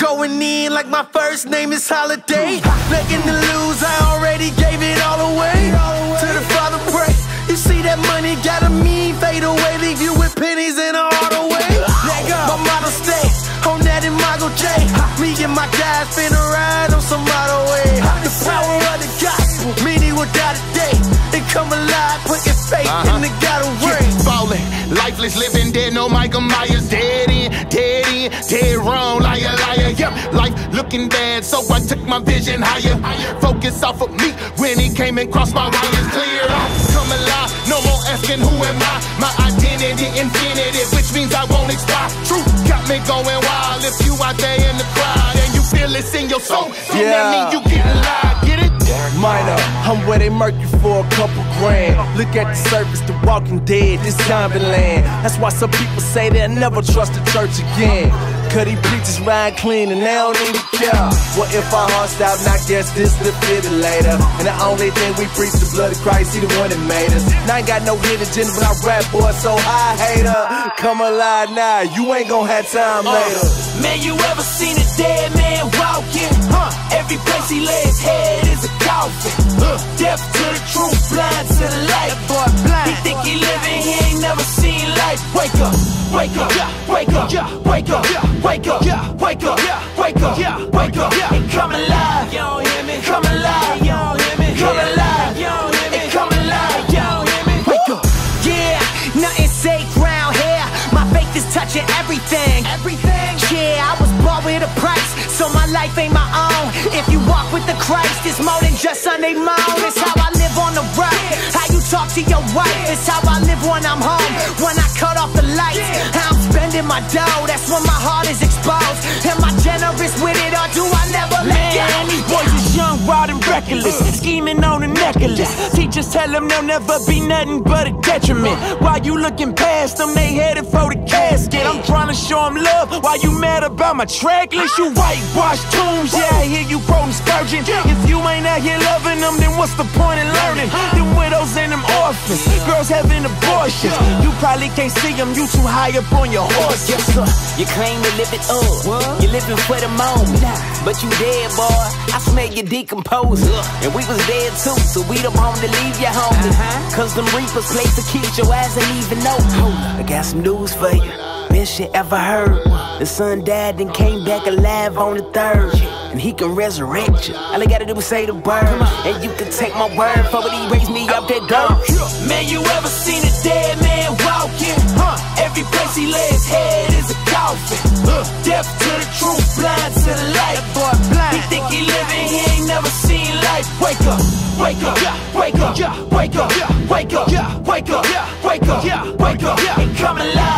going in like my first name is Holiday. Nothing to lose, I already gave it all away. To the Father pray. You see that money got a mean fade away, leave you with pennies in a auto way. My model stay on that Imago J. Me and my guys finna ride on some model way. The power of the gospel, meaning without a day. It come alive, put your faith in the God of rain. Falling, lifeless, living dead, no Michael Myers. Dead in, dead wrong, liar, liar. Yep, life looking bad, so I took my vision higher. Focus off of me when he came and crossed my wires. Clear off, come alive, no more asking who am I. My identity infinity, which means I won't expire. Truth got me going wild. If you out there in the crowd and you feel this in your soul, so that mean you getting live, get it? Minor, I'm where they murk you for a couple grand. Look at the surface, the walking dead, this zombie land. That's why some people say they'll never trust the church again. Cause these preachers ride clean and they don't even care. What if our hearts stop? I guess this defibrillator. And the only thing we preach the blood of Christ, he the one that made us. And I ain't got no hidden agenda, but I rap, boy, so high, hater. Come alive now, you ain't gon' have time later. Man, you ever seen a dead man walking? Every place he lay his head is a coffin. Deaf to the truth, blind to the light. He think he living, he ain't never seen life. Wake up, wake up, wake up, wake up, wake up, wake up, wake up, wake up, and come alive. You don't hear me? Come alive. You don't hear me? Come alive. You don't hear me? Come alive. You don't hear me? Wake up. Yeah, nothing sacred round here. My faith is touching everything. Yeah, I was bought with a price, so my life ain't my own. If you walk with the Christ, it's more than just Sunday morning. It's how I live on the road, how you talk to your wife. It's how I live when I'm home, when I cut off the lights. How I'm spending my dough, that's when my heart is exposed. Am I generous with it, or do I never let go? These boys is young, wild, and reckless, scheming on a necklace. Teachers tell them they'll never be nothing but a detriment. While you looking past them, they headed for the casket. I'm trying to show them love while you mad about my track list. You whitewash tombs, yeah, I hear you quoting Spurgeon. If you ain't out here loving them, then what's the point in learning? Them widows and them orphans, girls having abortions. You probably can't see them, you too high up on your horse. Yes, sir. You claim to live it up, you living for the moment, but you dead, boy. I smell you decompose, and we was dead too, so we don't want to leave you homie. Cause them reapers play to kill your ass ain't even know. I got some news for you, best you ever heard. The son died and came back alive on the third, and he can resurrect you. All I gotta do is say the word, and you can take my word for what he raised me up that dirt. Man, you ever seen a dead man walking? Every place he lay his head is a coffin. Deaf to the truth, blind to the light. He think he living, he ain't never seen life. Wake up, wake up, wake up, wake up, wake up, wake up, wake up, wake up, and come alive.